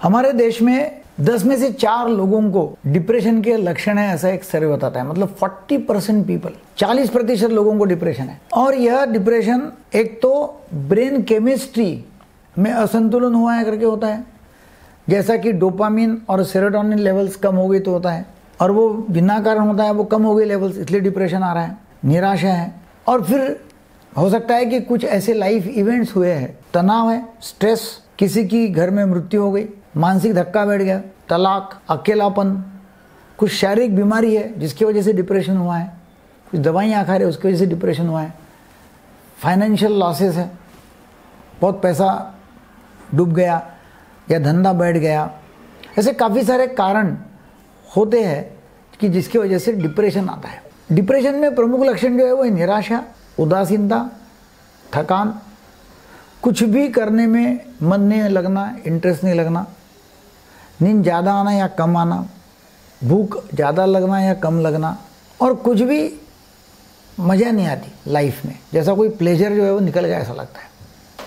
हमारे देश में 10 में से 4 लोगों को डिप्रेशन के लक्षण है, ऐसा एक सर्वे बताता है। मतलब 40% पीपल, 40% लोगों को डिप्रेशन है। और यह डिप्रेशन एक तो ब्रेन केमिस्ट्री में असंतुलन हुआ है करके होता है, जैसा कि डोपामिन और सेरोटोनिन लेवल्स कम हो गई तो होता है, और वो बिना कारण होता है, वो कम हो गई लेवल्स, इसलिए डिप्रेशन आ रहा है। निराशा है, और फिर हो सकता है कि कुछ ऐसे लाइफ इवेंट्स हुए हैं, तनाव है, स्ट्रेस, किसी की घर में मृत्यु हो गई, मानसिक धक्का बैठ गया, तलाक, अकेलापन, कुछ शारीरिक बीमारी है जिसकी वजह से डिप्रेशन हुआ है, कुछ दवाइयाँ खा रहे उसकी वजह से डिप्रेशन हुआ है, फाइनेंशियल लॉसेस है, बहुत पैसा डूब गया या धंधा बैठ गया, ऐसे काफ़ी सारे कारण होते हैं कि जिसकी वजह से डिप्रेशन आता है। डिप्रेशन में प्रमुख लक्षण जो है वो निराशा, उदासीनता, थकान, कुछ भी करने में मन नहीं लगना, इंटरेस्ट नहीं लगना, नींद ज़्यादा आना या कम आना, भूख ज़्यादा लगना या कम लगना, और कुछ भी मज़ा नहीं आती लाइफ में, जैसा कोई प्लेजर जो है वो निकल गया ऐसा लगता है।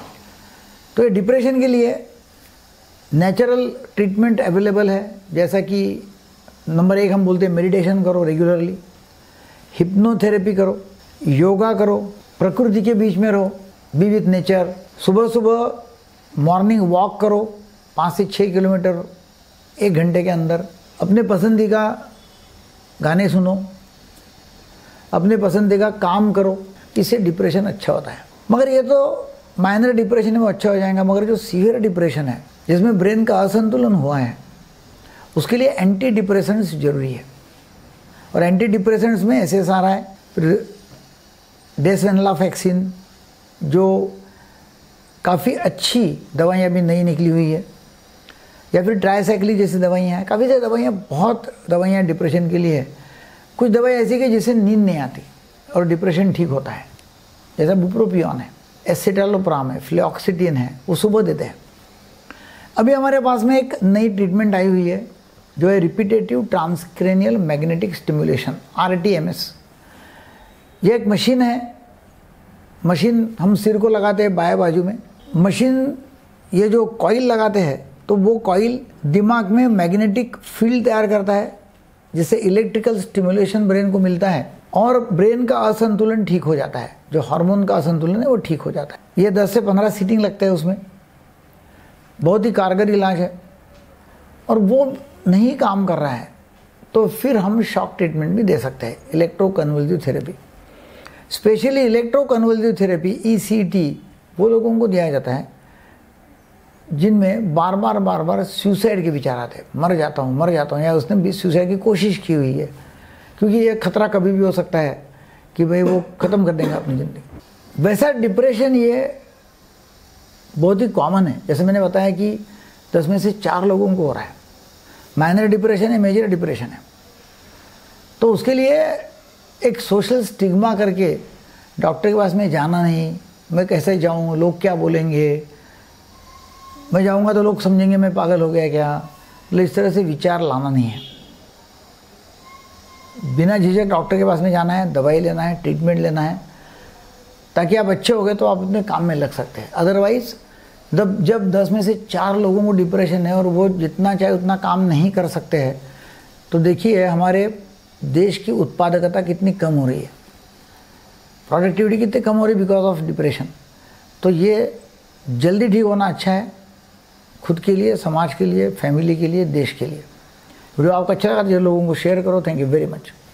तो ये डिप्रेशन के लिए नेचुरल ट्रीटमेंट अवेलेबल है, जैसा कि नंबर 1 हम बोलते हैं मेडिटेशन करो रेगुलरली, हिप्नोथेरेपी करो, योगा करो, प्रकृति के बीच में रहो, बी विथ नेचर, सुबह सुबह मॉर्निंग वॉक करो 5 से 6 किलोमीटर 1 घंटे के अंदर, अपने पसंदीदा गाने सुनो, अपने पसंदीदा काम करो, इससे डिप्रेशन अच्छा होता है। मगर ये तो माइनर डिप्रेशन है वो अच्छा हो जाएगा, मगर जो सीवियर डिप्रेशन है जिसमें ब्रेन का असंतुलन हुआ है उसके लिए एंटी डिप्रेसेंट्स जरूरी है। और एंटी डिप्रेसेंट्स में SSRI है, डेसवेनलाफैक्सिन, जो काफ़ी अच्छी दवाइयाँ भी नई निकली हुई है, या फिर ट्राइसाइक्लिन जैसी दवाइयाँ हैं, काफ़ी सारी दवाइयाँ, बहुत दवाइयाँ डिप्रेशन के लिए है। कुछ दवाई ऐसी कि जिससे नींद नहीं आती और डिप्रेशन ठीक होता है, जैसा बुप्रोपियोन है, एसिटालोप्राम है, फ्लॉक्सिटिन है, वो सुबह देते हैं। अभी हमारे पास में एक नई ट्रीटमेंट आई हुई है जो है repetitive transcranial magnetic stimulation, RTMS। ये एक मशीन है, मशीन हम सिर को लगाते हैं बाएं बाजू में, मशीन ये जो कॉइल लगाते हैं तो वो कॉइल दिमाग में मैग्नेटिक फील्ड तैयार करता है, जिससे इलेक्ट्रिकल स्टिमुलेशन ब्रेन को मिलता है और ब्रेन का असंतुलन ठीक हो जाता है, जो हार्मोन का असंतुलन है वो ठीक हो जाता है। ये 10 से 15 सीटिंग लगते हैं उसमें, बहुत ही कारगर इलाज है। और वो नहीं काम कर रहा है तो फिर हम शॉक ट्रीटमेंट भी दे सकते हैं, electroconvulsive therapy. Specially electroconvulsive therapy ECT वो लोगों को दिया जाता है जिनमें बार बार सुसाइड के विचार आते हैं, मर जाता हूँ, या उसने भी सुसाइड की कोशिश की हुई है, क्योंकि ये खतरा कभी भी हो सकता है कि भाई वो ख़त्म कर देंगे अपनी ज़िंदगी। वैसा डिप्रेशन ये बहुत ही कॉमन है, जैसे मैंने बताया कि 10 में से 4 लोगों को हो रहा है। माइनर डिप्रेशन है, मेजर डिप्रेशन है, तो उसके लिए एक सोशल स्टिग्मा करके डॉक्टर के पास में जाना नहीं, मैं कैसे जाऊँ, लोग क्या बोलेंगे, मैं जाऊँगा तो लोग समझेंगे मैं पागल हो गया क्या, मतलब इस तरह से विचार लाना नहीं है। बिना झिझक डॉक्टर के पास में जाना है, दवाई लेना है, ट्रीटमेंट लेना है, ताकि आप अच्छे हो गए तो आप अपने काम में लग सकते हैं। अदरवाइज़ जब 10 में से 4 लोगों को डिप्रेशन है और वो जितना चाहे उतना काम नहीं कर सकते हैं, तो देखिए हमारे देश की उत्पादकता कितनी कम हो रही है, प्रोडक्टिविटी कितनी कम हो रही है बिकॉज ऑफ डिप्रेशन। तो ये जल्दी ठीक होना अच्छा है, खुद के लिए, समाज के लिए, फैमिली के लिए, देश के लिए। वीडियो आपको अच्छा लगा तो लोगों को शेयर करो। Thank you very much.